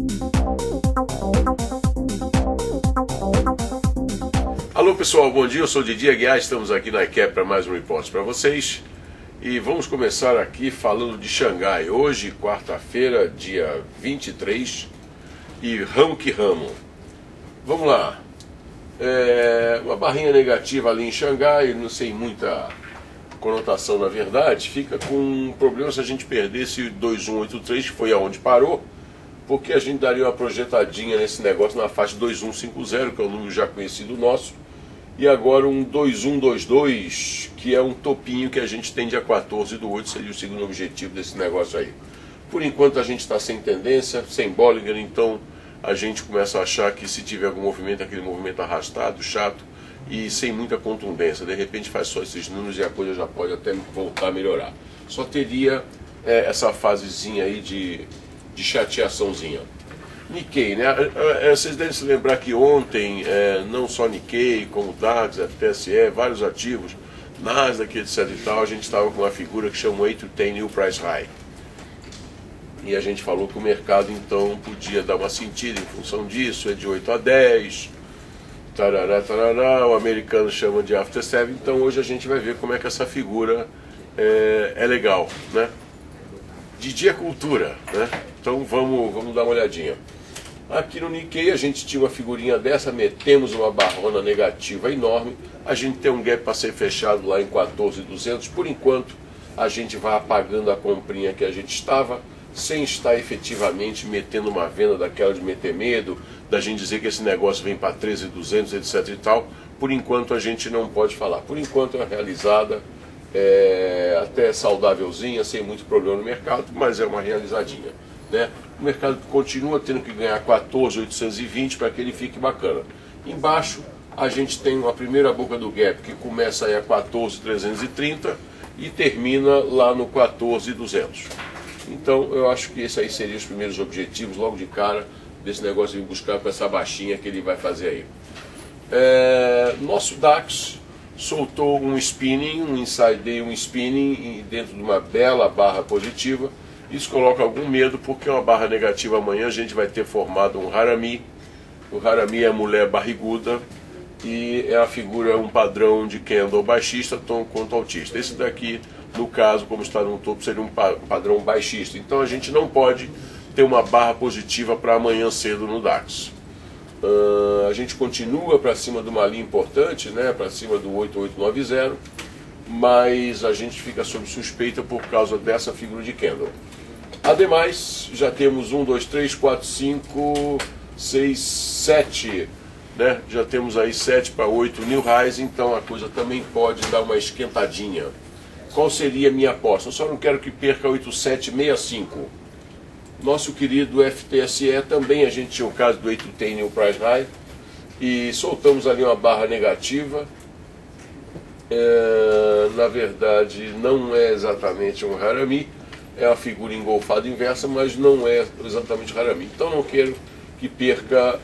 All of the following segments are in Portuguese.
Alô pessoal, bom dia, eu sou o Didi Aguiar, estamos aqui na iCap para mais um report para vocês. E vamos começar aqui falando de Xangai. Hoje, quarta-feira, dia 23, e ramo que ramo. Vamos lá. Uma barrinha negativa ali em Xangai, não sei muita conotação na verdade, fica com um problema se a gente perdesse 2183, que foi aonde parou, porque a gente daria uma projetadinha nesse negócio na faixa 2150, que é um número já conhecido nosso, e agora um 2122, que é um topinho que a gente tem dia 14/8, seria o segundo objetivo desse negócio aí. Por enquanto a gente está sem tendência, sem Bollinger, então a gente começa a achar que se tiver algum movimento, aquele movimento arrastado, chato, e sem muita contundência, de repente faz só esses números e a coisa já pode até voltar a melhorar. Só teria essa fasezinha aí de chateaçãozinha. Nikkei, né? Vocês devem se lembrar que ontem, não só Nikkei, como DAX, FTSE, vários ativos, Nasdaq, etc e tal, a gente estava com uma figura que chama 8 to 10 New Price High. E a gente falou que o mercado então podia dar uma sentida em função disso, é de 8 a 10, tarará, tarará, o americano chama de After 7, então hoje a gente vai ver como é que essa figura é legal, né? Didi é cultura, né? Então vamos dar uma olhadinha. Aqui no Nikkei a gente tinha uma figurinha dessa, metemos uma barrona negativa enorme, a gente tem um gap para ser fechado lá em 14.200, por enquanto a gente vai apagando a comprinha que a gente estava, sem estar efetivamente metendo uma venda daquela de meter medo, da gente dizer que esse negócio vem para 13.200, etc e tal. Por enquanto a gente não pode falar. Por enquanto é realizada, até saudávelzinha, sem muito problema no mercado, mas é uma realizadinha, né? O mercado continua tendo que ganhar 14.820 para que ele fique bacana. Embaixo a gente tem a primeira boca do gap que começa aí a 14.330 e termina lá no 14.200. Então eu acho que esse aí seriam os primeiros objetivos logo de cara desse negócio de buscar com essa baixinha que ele vai fazer aí. Nosso DAX soltou um spinning, um inside day, um spinning dentro de uma bela barra positiva. Isso coloca algum medo porque uma barra negativa amanhã a gente vai ter formado um harami. O harami é a mulher barriguda e é a figura, um padrão de candle baixista quanto altista. Esse daqui, no caso, como está no topo, seria um padrão baixista. Então a gente não pode ter uma barra positiva para amanhã cedo no DAX. A gente continua para cima de uma linha importante, né, para cima do 8890, mas a gente fica sob suspeita por causa dessa figura de candle. Ademais, já temos 1, 2, 3, 4, 5, 6, 7, né? Já temos aí 7 para 8 new highs, então a coisa também pode dar uma esquentadinha. Qual seria a minha aposta? Eu só não quero que perca 8765. Nosso querido FTSE também, a gente tinha o caso do 8 to 10 new price high e soltamos ali uma barra negativa. Na verdade não é exatamente um harami, é uma figura engolfada inversa, mas não é exatamente harami. Então não quero que perca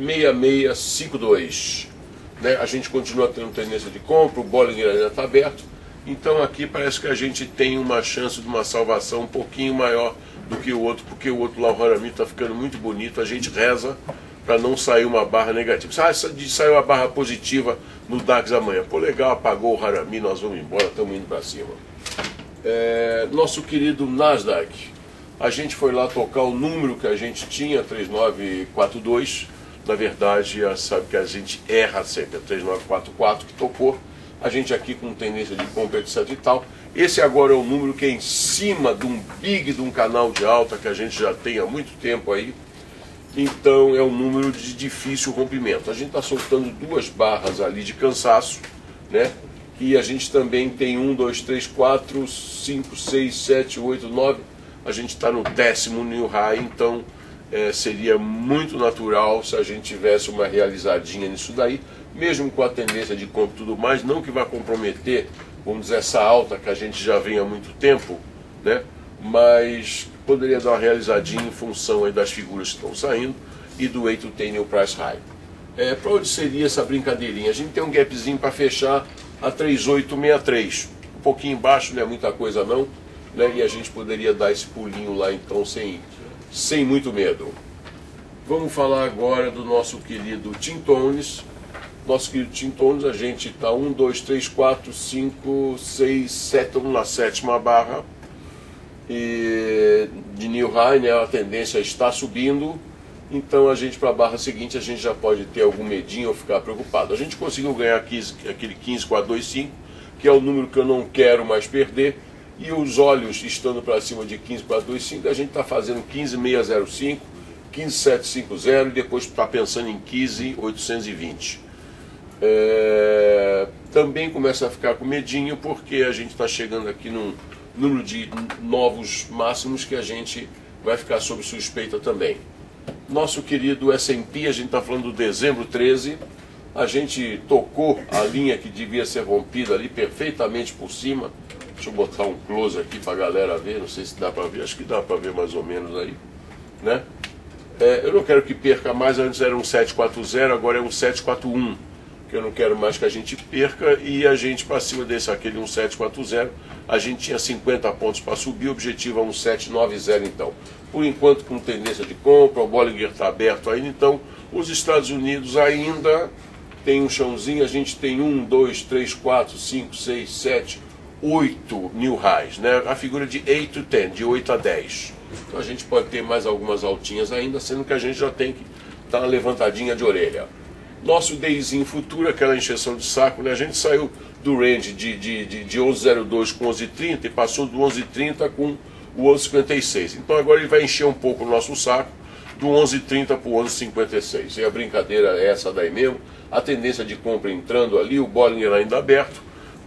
6652, né? A gente continua tendo tendência de compra, o Bollinger ainda está aberto, então aqui parece que a gente tem uma chance de uma salvação um pouquinho maior do que o outro, porque o outro lá, o harami, está ficando muito bonito, a gente reza para não sair uma barra negativa. Saiu a barra positiva no DAX amanhã, pô, legal, apagou o harami, nós vamos embora, estamos indo para cima. Nosso querido Nasdaq, a gente foi lá tocar o número que a gente tinha, 3942, na verdade, sabe que a gente erra sempre, é 3944 que tocou, a gente aqui com tendência de compra, etc e tal. Esse agora é o número que é em cima de um big, de um canal de alta que a gente já tem há muito tempo aí, então é um número de difícil rompimento. A gente está soltando duas barras ali de cansaço, né? E a gente também tem 1, 2, 3, 4, 5, 6, 7, 8, 9. A gente está no 10º new high, então seria muito natural se a gente tivesse uma realizadinha nisso daí, mesmo com a tendência de compra e tudo mais, não que vai comprometer, vamos dizer, essa alta que a gente já vem há muito tempo, né? Mas poderia dar uma realizadinha em função aí das figuras que estão saindo e do 8 to 10 new price high. Para onde seria essa brincadeirinha? A gente tem um gapzinho para fechar a 3863, um pouquinho embaixo, não é muita coisa não, né? E a gente poderia dar esse pulinho lá então sem muito medo. Vamos falar agora do nosso querido Tintones. Nosso querido Tintones, a gente está 1, 2, 3, 4, 5, 6, 7, estamos na sétima barra e de New High, né? A tendência está subindo. Então a gente, para a barra seguinte, a gente já pode ter algum medinho ou ficar preocupado. A gente conseguiu ganhar aquele 15,425, que é o número que eu não quero mais perder. E os olhos estando para cima de 15,425, a gente está fazendo 15,605, 15,750 e depois está pensando em 15,820. Também começa a ficar com medinho, porque a gente está chegando aqui num número de novos máximos que a gente vai ficar sob suspeita também. Nosso querido S&P, a gente está falando do dezembro 13, a gente tocou a linha que devia ser rompida ali perfeitamente por cima. Deixa eu botar um close aqui para a galera ver, não sei se dá para ver, acho que dá para ver mais ou menos aí, né? Eu não quero que perca mais, antes era um 740, agora é um 741, que eu não quero mais que a gente perca, e a gente para cima desse aquele 1740, a gente tinha 50 pontos para subir, o objetivo é um 790 então. Por enquanto com tendência de compra, o Bollinger está aberto ainda, então os Estados Unidos ainda tem um chãozinho, a gente tem 1, 2, 3, 4, 5, 6, 7, 8 new highs, né? A figura de 8 to 10, de 8 a 10. Então a gente pode ter mais algumas altinhas ainda, sendo que a gente já tem que dar uma levantadinha de orelha. Nosso dayzinho futuro, aquela encheção de saco, né? A gente saiu do range de 11,02 com 11,30 e passou do 11,30 com o 11,56. Então agora ele vai encher um pouco o nosso saco do 11,30 para o 11,56. E a brincadeira é essa daí mesmo. A tendência de compra entrando ali, o Bollinger ainda aberto,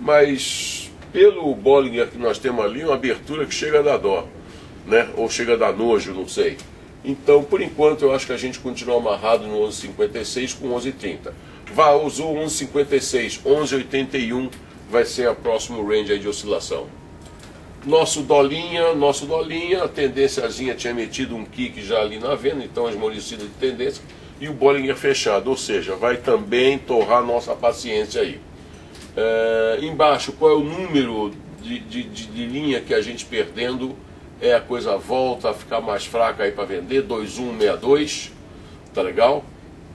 mas pelo Bollinger que nós temos ali, uma abertura que chega a dar dó, né? Ou chega a dar nojo, não sei. Então, por enquanto, eu acho que a gente continua amarrado no 11,56 com 11,30. Usou 11,56, 11,81 vai ser a próximo range aí de oscilação. Nosso dolinha, a tendênciazinha tinha metido um kick já ali na venda, então esmorecida de tendência, e o Bollinger fechado, ou seja, vai também torrar nossa paciência aí. Embaixo, qual é o número de linha que a gente perdendo? A coisa volta a ficar mais fraca aí para vender, 2162, tá legal?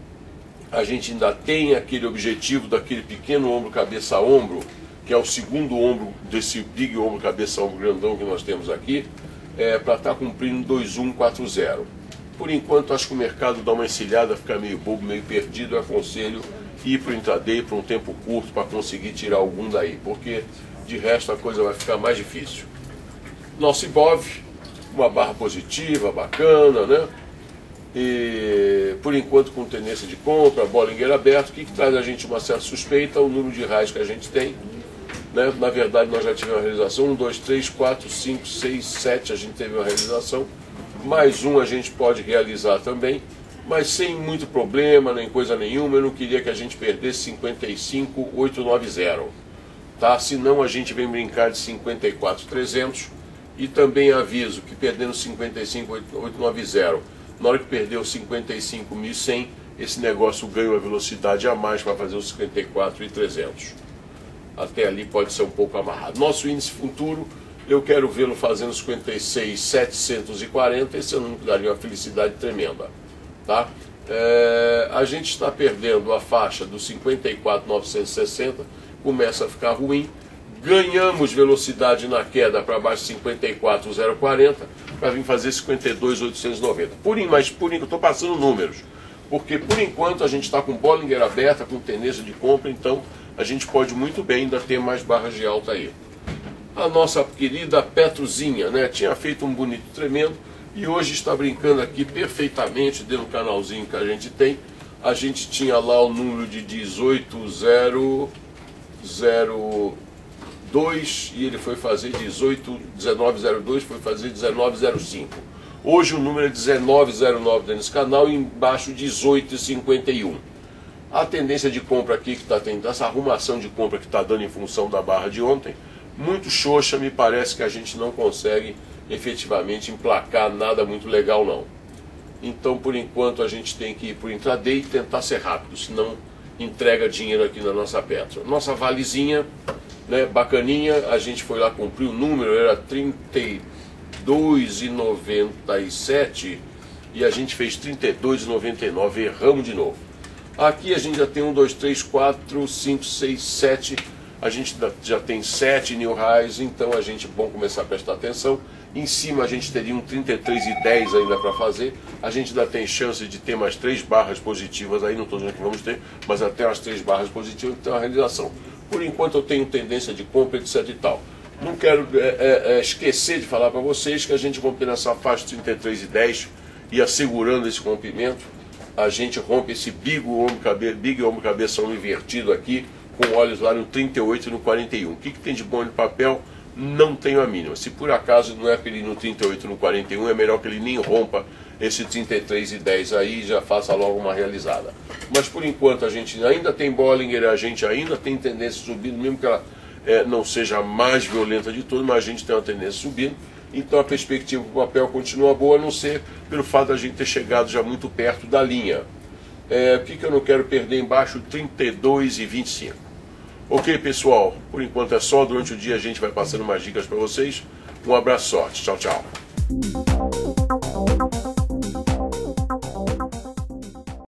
A gente ainda tem aquele objetivo daquele pequeno ombro, cabeça, ombro, que é o segundo ombro desse big ombro, cabeça, ombro grandão que nós temos aqui, para estar cumprindo 2140. Por enquanto, acho que o mercado dá uma encilhada, fica meio bobo, meio perdido. Eu aconselho ir para o intraday por um tempo curto para conseguir tirar algum daí, porque de resto a coisa vai ficar mais difícil. Nosso Ibov, uma barra positiva, bacana, né? E por enquanto com tendência de compra, Bollinger aberto, que traz a gente uma certa suspeita, o número de highs que a gente tem, né? Na verdade nós já tivemos uma realização, 1, 2, 3, 4, 5, 6, 7, a gente teve uma realização, mais um a gente pode realizar também, mas sem muito problema, nem coisa nenhuma. Eu não queria que a gente perdesse 55,890, tá? Senão a gente vem brincar de 54,300. E também aviso que perdendo 55,890, na hora que perdeu 55.100, esse negócio ganha uma velocidade a mais para fazer os 54,300. Até ali pode ser um pouco amarrado. Nosso índice futuro, eu quero vê-lo fazendo 56.740, esse eu não daria uma felicidade tremenda, tá? A gente está perdendo a faixa dos 54.960, começa a ficar ruim. Ganhamos velocidade na queda para baixo de 54.040 para vir fazer 52.890. Mas eu estou passando números, porque por enquanto a gente está com Bollinger aberta, com tendência de compra, então a gente pode muito bem ainda ter mais barras de alta aí. A nossa querida Petrozinha, né, tinha feito um bonito tremendo e hoje está brincando aqui perfeitamente dentro do canalzinho que a gente tem. A gente tinha lá o número de 18.002 e ele foi fazer 1902, foi fazer 1905. Hoje o número é 1909 nesse canal e embaixo 18,51. A tendência de compra aqui que está tendo, essa arrumação de compra que está dando em função da barra de ontem, muito xoxa, me parece que a gente não consegue efetivamente emplacar nada muito legal não. Então por enquanto a gente tem que ir para o intraday e tentar ser rápido, senão entrega dinheiro aqui na nossa Petro. Nossa Valezinha, né, bacaninha, a gente foi lá cumprir o número, era 32,97 e a gente fez 32,99, erramos de novo. Aqui a gente já tem 1, 2, 3, 4, 5, 6, 7, a gente já tem 7 new highs, então a gente, bom começar a prestar atenção. Em cima a gente teria um 33,10 ainda para fazer, a gente ainda tem chance de ter mais 3 barras positivas aí, não estou dizendo que vamos ter, mas até as 3 barras positivas que tem uma realização. Por enquanto eu tenho tendência de compra, etc e tal. Não quero esquecer de falar para vocês que a gente rompe nessa faixa 33,10 e assegurando esse rompimento, a gente rompe esse big ombro cabeção invertido aqui, com olhos lá no 38 e no 41. O que tem de bom no papel? Não tenho a mínima. Se por acaso não é para ele ir no 38 e no 41, é melhor que ele nem rompa esse 33,10 aí e já faça logo uma realizada. Mas por enquanto a gente ainda tem Bollinger, a gente ainda tem tendência subindo, mesmo que ela não seja a mais violenta de tudo, mas a gente tem uma tendência subindo. Então a perspectiva para o papel continua boa, a não ser pelo fato de a gente ter chegado já muito perto da linha. O que eu não quero perder embaixo? 32,25. Ok, pessoal, por enquanto é só. Durante o dia a gente vai passando mais dicas para vocês. Um abraço, sorte. Tchau, tchau.